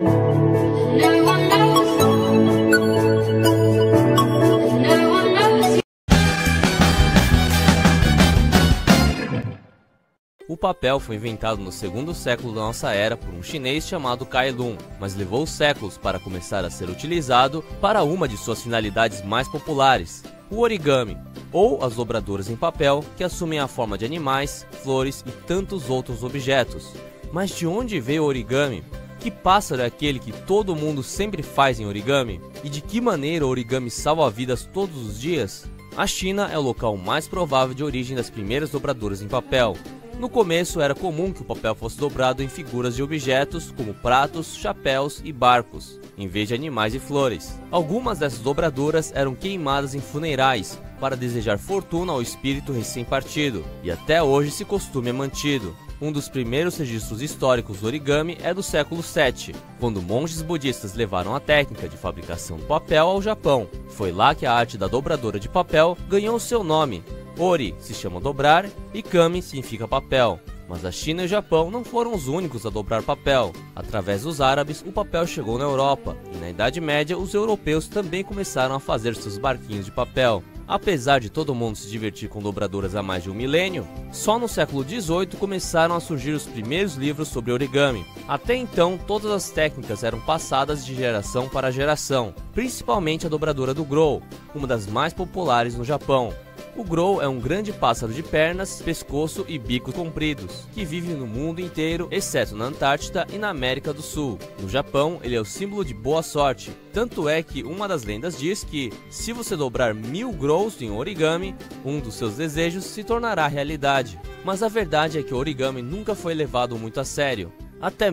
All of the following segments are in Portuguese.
No one knows. No one knows. O papel foi inventado no segundo século da nossa era por um chinês chamado Kai Lun, mas levou séculos para começar a ser utilizado para uma de suas finalidades mais populares, o origami, ou as dobraduras em papel que assumem a forma de animais, flores e tantos outros objetos. Mas de onde veio o origami? Que pássaro é aquele que todo mundo sempre faz em origami? E de que maneira o origami salva vidas todos os dias? A China é o local mais provável de origem das primeiras dobraduras em papel. No começo era comum que o papel fosse dobrado em figuras de objetos como pratos, chapéus e barcos, em vez de animais e flores. Algumas dessas dobraduras eram queimadas em funerais para desejar fortuna ao espírito recém-partido, e até hoje esse costume é mantido. Um dos primeiros registros históricos do origami é do século VII, quando monges budistas levaram a técnica de fabricação do papel ao Japão. Foi lá que a arte da dobradora de papel ganhou seu nome. Ori se chama dobrar e kami significa papel. Mas a China e o Japão não foram os únicos a dobrar papel. Através dos árabes, o papel chegou na Europa, e na Idade Média os europeus também começaram a fazer seus barquinhos de papel. Apesar de todo mundo se divertir com dobradoras há mais de um milênio, só no século XVIII começaram a surgir os primeiros livros sobre origami. Até então, todas as técnicas eram passadas de geração para geração, principalmente a dobradora do Grou, uma das mais populares no Japão. O Grou é um grande pássaro de pernas, pescoço e bicos compridos, que vive no mundo inteiro, exceto na Antártida e na América do Sul. No Japão, ele é o símbolo de boa sorte, tanto é que uma das lendas diz que, se você dobrar 1000 Grous em origami, um dos seus desejos se tornará realidade. Mas a verdade é que o origami nunca foi levado muito a sério. Até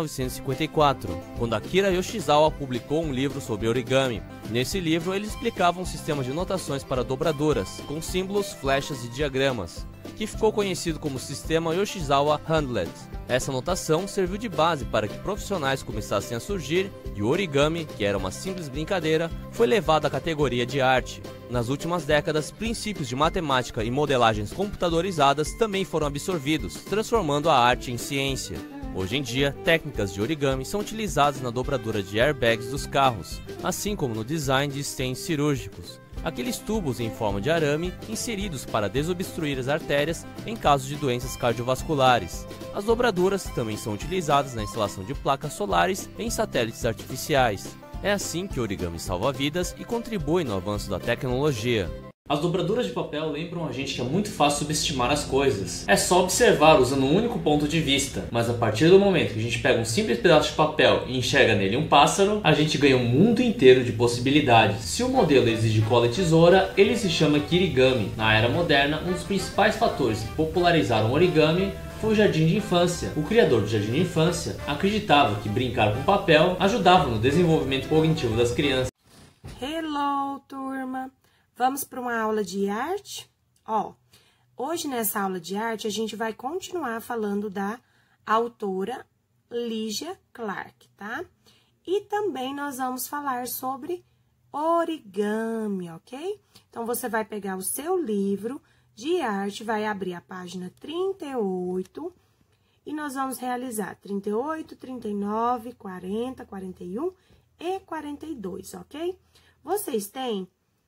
1954, quando Akira Yoshizawa publicou um livro sobre origami. Nesse livro, ele explicava um sistema de notações para dobradoras, com símbolos, flechas e diagramas, que ficou conhecido como Sistema Yoshizawa Handlet. Essa notação serviu de base para que profissionais começassem a surgir, e o origami, que era uma simples brincadeira, foi levado à categoria de arte. Nas últimas décadas, princípios de matemática e modelagens computadorizadas também foram absorvidos, transformando a arte em ciência. Hoje em dia, técnicas de origami são utilizadas na dobradura de airbags dos carros, assim como no design de stands cirúrgicos, aqueles tubos em forma de arame inseridos para desobstruir as artérias em caso de doenças cardiovasculares. As dobraduras também são utilizadas na instalação de placas solares em satélites artificiais. É assim que o origami salva vidas e contribui no avanço da tecnologia. As dobraduras de papel lembram a gente que é muito fácil subestimar as coisas. É só observar usando um único ponto de vista. Mas a partir do momento que a gente pega um simples pedaço de papel e enxerga nele um pássaro, a gente ganha um mundo inteiro de possibilidades. Se o modelo exige cola e tesoura, ele se chama kirigami. Na era moderna, um dos principais fatores que popularizaram o origami foi o jardim de infância. O criador do jardim de infância acreditava que brincar com papel ajudava no desenvolvimento cognitivo das crianças. Hello, turma! Vamos para uma aula de arte? Hoje nessa aula de arte a gente vai continuar falando da autora Lygia Clark, tá? E também nós vamos falar sobre origami, ok? Então, você vai pegar o seu livro de arte, vai abrir a página 38 e nós vamos realizar 38, 39, 40, 41 e 42, ok? Vocês têm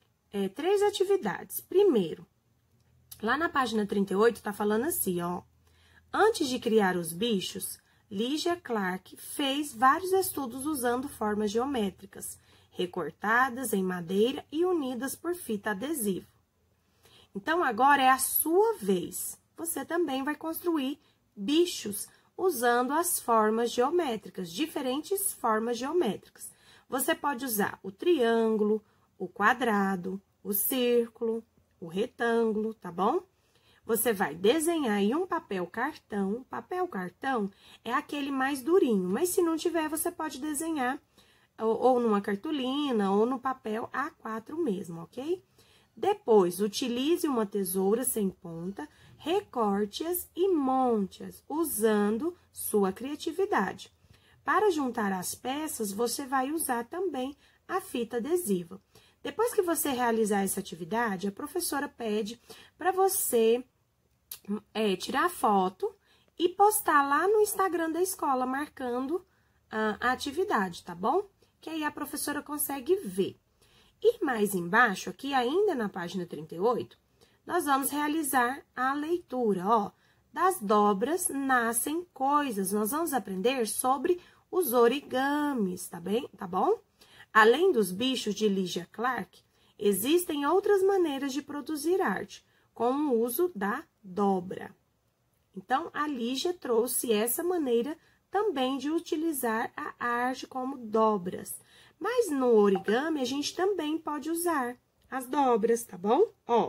3 atividades. Primeiro, lá na página 38 tá falando assim, ó. Antes de criar os bichos, Lygia Clark fez vários estudos usando formas geométricas, recortadas em madeira e unidas por fita adesiva. Então, agora é a sua vez. Você também vai construir bichos usando as formas geométricas, diferentes formas geométricas. Você pode usar o triângulo, o quadrado, o círculo, o retângulo, tá bom? Você vai desenhar em um papel cartão. Papel cartão é aquele mais durinho, mas se não tiver, você pode desenhar ou numa cartolina ou no papel A4 mesmo, ok? Depois, utilize uma tesoura sem ponta, recorte-as e monte-as, usando sua criatividade. Para juntar as peças, você vai usar também a fita adesiva. Depois que você realizar essa atividade, a professora pede para você tirar foto e postar lá no Instagram da escola, marcando a atividade, tá bom? Que aí a professora consegue ver. E mais embaixo, aqui ainda na página 38, nós vamos realizar a leitura, ó. Das dobras nascem coisas. Nós vamos aprender sobre os origamis, tá bem? Tá bom? Além dos bichos de Lygia Clark, existem outras maneiras de produzir arte, com o uso da dobra. Então, a Lígia trouxe essa maneira também de utilizar a arte como dobras. Mas no origami, a gente também pode usar as dobras, tá bom? Ó,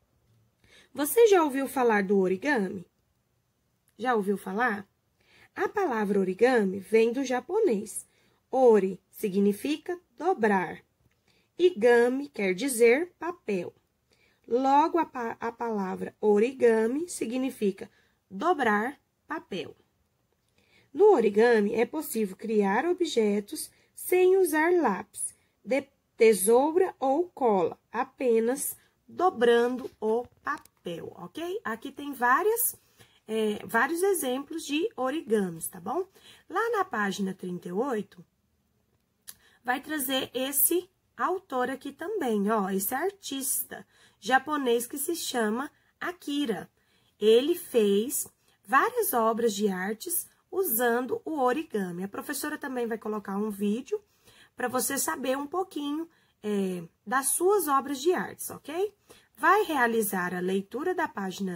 você já ouviu falar do origami? Já ouviu falar? A palavra origami vem do japonês. Ori significa dobrar. E gami quer dizer papel. Logo, a palavra origami significa dobrar papel. No origami, é possível criar objetos sem usar lápis, tesoura ou cola, apenas dobrando o papel, ok? Aqui tem vários exemplos de origamis, tá bom? Lá na página 38, vai trazer esse autor aqui também, ó, esse artista japonês que se chama Akira. Ele fez várias obras de artes usando o origami. A professora também vai colocar um vídeo para você saber um pouquinho das suas obras de artes, ok? Vai realizar a leitura da página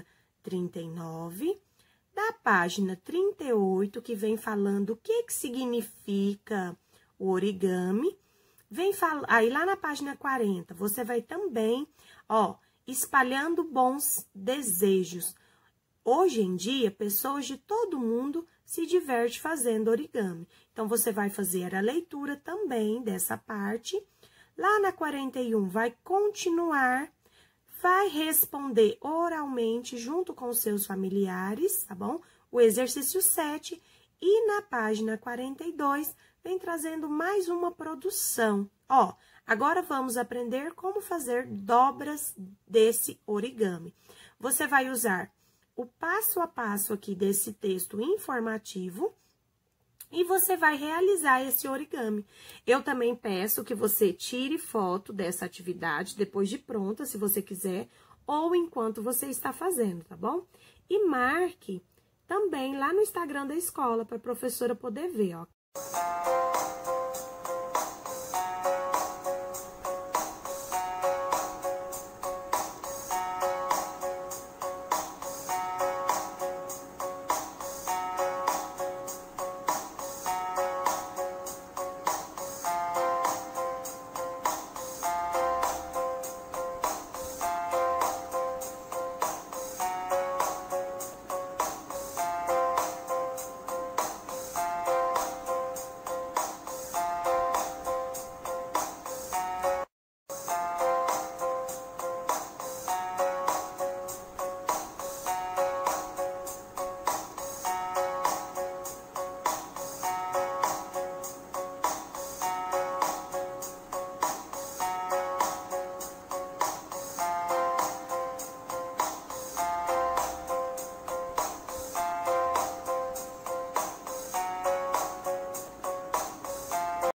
39, da página 38, que vem falando o que significa o origami. Aí lá na página 40, você vai também, ó, espalhando bons desejos. Hoje em dia, pessoas de todo mundo se divertem fazendo origami. Então, você vai fazer a leitura também dessa parte. Lá na 41, vai continuar, vai responder oralmente junto com os seus familiares, tá bom? O exercício 7. E na página 42, vem trazendo mais uma produção. Ó, agora vamos aprender como fazer dobras desse origami. Você vai usar o passo a passo aqui desse texto informativo e você vai realizar esse origami. Eu também peço que você tire foto dessa atividade depois de pronta, se você quiser, ou enquanto você está fazendo, tá bom? E marque também lá no Instagram da escola para a professora poder ver, ó.